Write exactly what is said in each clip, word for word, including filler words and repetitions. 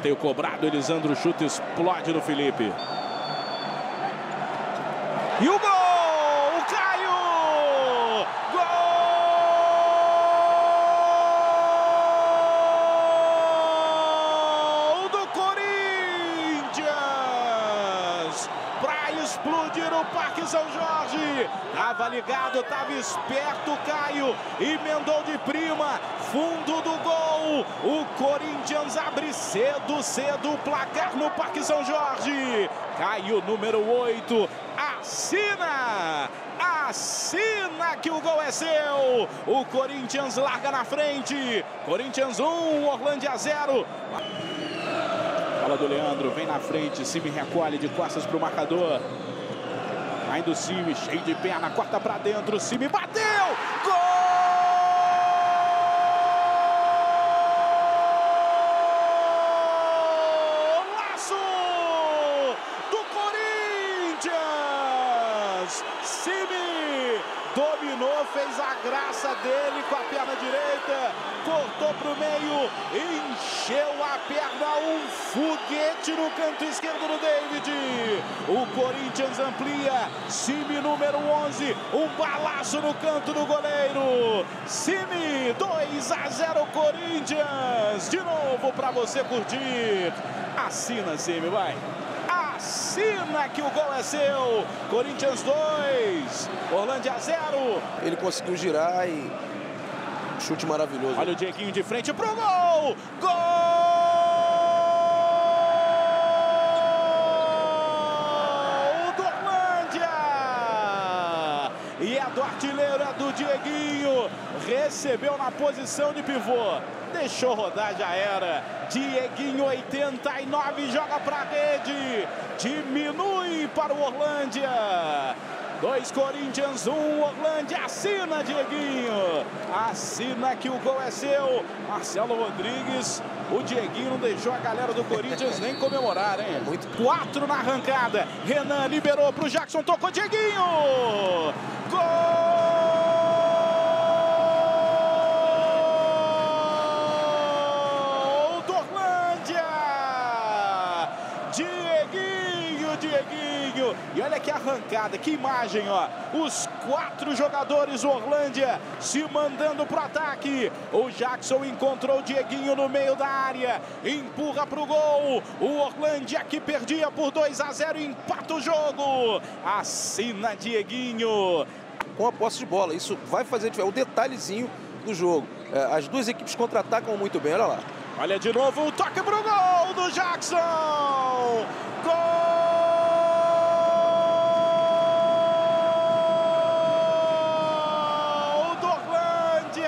Escanteio cobrado, Elisandro chuta, explode no Felipe. E o gol! O Caio! Gol do Corinthians! Para explodir o Parque São Jorge. Tava ligado, tava esperto o Caio. Emendou de prima. Fundo do gol. O Corinthians abre cedo, cedo o placar no Parque São Jorge. Caio, número oito. Assina! Assina que o gol é seu! O Corinthians larga na frente. Corinthians um, Orlândia zero. Bola do Leandro, vem na frente. Cime recolhe de costas para o marcador. Ainda o Cime, cheio de perna, corta para dentro. Cime bateu! Gol! Cime dominou, fez a graça dele com a perna direita, cortou para o meio, encheu a perna, um foguete no canto esquerdo do David. O Corinthians amplia, Cime número onze, um balaço no canto do goleiro. Cime, dois a zero Corinthians, de novo para você curtir. Assina, Cime, vai. Assina que o gol é seu. Corinthians dois, Orlândia zero. Ele conseguiu girar e chute maravilhoso. Olha o Dieguinho de frente pro gol. Gol do Orlândia. E é do artilheiro, é do Dieguinho. Recebeu na posição de pivô. Deixou rodar, já era. Dieguinho, oitenta e nove, joga pra rede. Diminui para o Orlândia. Dois Corinthians, um Orlândia. Assina, Dieguinho. Assina que o gol é seu. Marcelo Rodrigues. O Dieguinho não deixou a galera do Corinthians nem comemorar, hein? Muito. Quatro na arrancada. Renan liberou pro Jackson, tocou Dieguinho. Gol! Dieguinho, Dieguinho. E olha que arrancada, que imagem, ó. Os quatro jogadores Orlândia se mandando pro ataque. O Jackson encontrou o Dieguinho no meio da área. Empurra pro gol. O Orlândia que perdia por dois a zero empata o jogo. Assina Dieguinho. Com a posse de bola, isso vai fazer diferença. O detalhezinho do jogo. É, as duas equipes contra-atacam muito bem, olha lá. Olha de novo o toque pro gol do Jackson. Gol do Orlândia.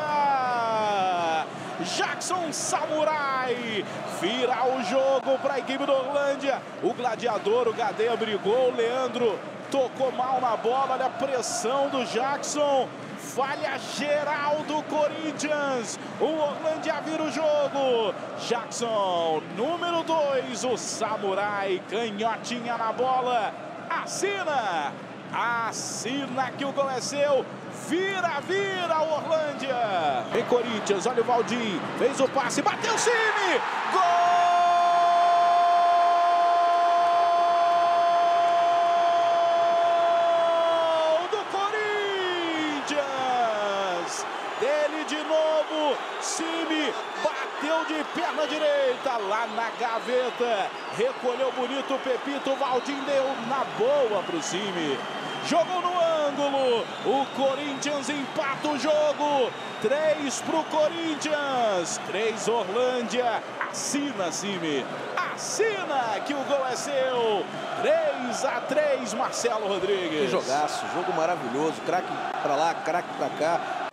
Jackson Samurai vira o jogo para a equipe do Orlândia. O gladiador, o Gadeia brigou, o Leandro tocou mal na bola. Olha a pressão do Jackson. Falha geral do Corinthians. O Orlândia vira o jogo. Jackson, número dois, o Samurai, canhotinha na bola. Assina. Assina que o gol é seu. Vira, vira o Orlândia. Em Corinthians, olha o Valdir. Fez o passe, bateu o Cime. Gol! Dele de novo, Cime bateu de perna direita lá na gaveta, recolheu bonito o Pepito, o Valdir deu na boa pro Cime, jogou no ângulo, o Corinthians empata o jogo, três pro Corinthians, três Orlândia. Assina, Cime, assina que o gol é seu. Três a três, Marcelo Rodrigues. Que jogaço, jogo maravilhoso, craque pra lá, craque pra cá.